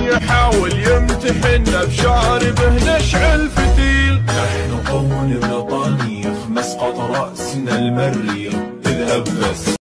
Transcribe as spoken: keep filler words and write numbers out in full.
يحاول يمتحنا بشاربه نشعل فتيل. نحن قوم بريطاني مسقط رأسنا المريخ اذهب بس.